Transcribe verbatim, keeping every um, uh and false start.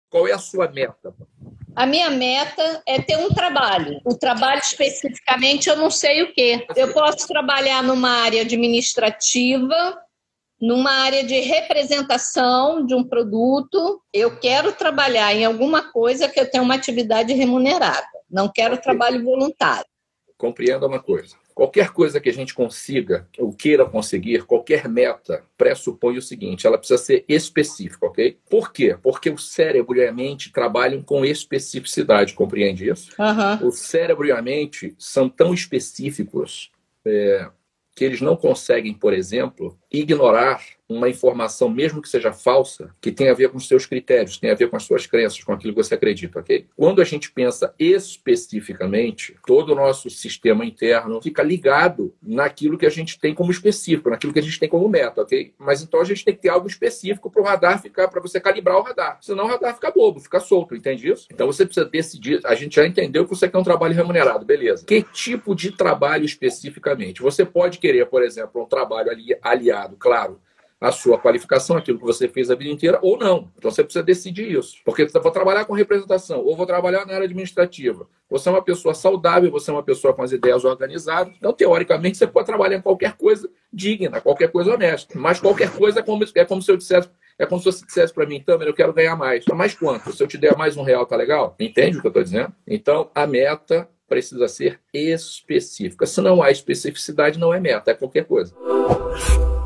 Qual é a sua meta? A minha meta é ter um trabalho. O trabalho especificamente eu não sei o quê. Eu posso trabalhar numa área administrativa, numa área de representação de um produto. Eu quero trabalhar em alguma coisa que eu tenha uma atividade remunerada. Não quero okay. trabalho voluntário. Compreenda uma coisa. Qualquer coisa que a gente consiga, ou queira conseguir, qualquer meta, pressupõe o seguinte, ela precisa ser específica, ok? Por quê? Porque o cérebro e a mente trabalham com especificidade, compreende isso? Uhum. O cérebro e a mente são tão específicos é, que eles não conseguem, por exemplo, ignorar uma informação, mesmo que seja falsa, que tem a ver com os seus critérios, tem a ver com as suas crenças, com aquilo que você acredita, ok? Quando a gente pensa especificamente, todo o nosso sistema interno fica ligado naquilo que a gente tem como específico, naquilo que a gente tem como meta, ok? Mas então a gente tem que ter algo específico para o radar ficar, para você calibrar o radar. Senão o radar fica bobo, fica solto, entende isso? Então você precisa decidir, a gente já entendeu que você quer um trabalho remunerado, beleza. Que tipo de trabalho especificamente? Você pode querer, por exemplo, um trabalho ali, aliado, claro, a sua qualificação, aquilo que você fez a vida inteira, ou não. Então você precisa decidir isso. Porque você vou trabalhar com representação, ou vou trabalhar na área administrativa. Você é uma pessoa saudável, você é uma pessoa com as ideias organizadas. Então, teoricamente, você pode trabalhar em qualquer coisa digna, qualquer coisa honesta. Mas qualquer coisa é como, é como se eu dissesse, é como se você dissesse para mim, Tâmara, eu quero ganhar mais. Mais quanto? Se eu te der mais um real, tá legal? Entende o que eu estou dizendo? Então, a meta precisa ser específica. Se não há especificidade, não é meta, é qualquer coisa.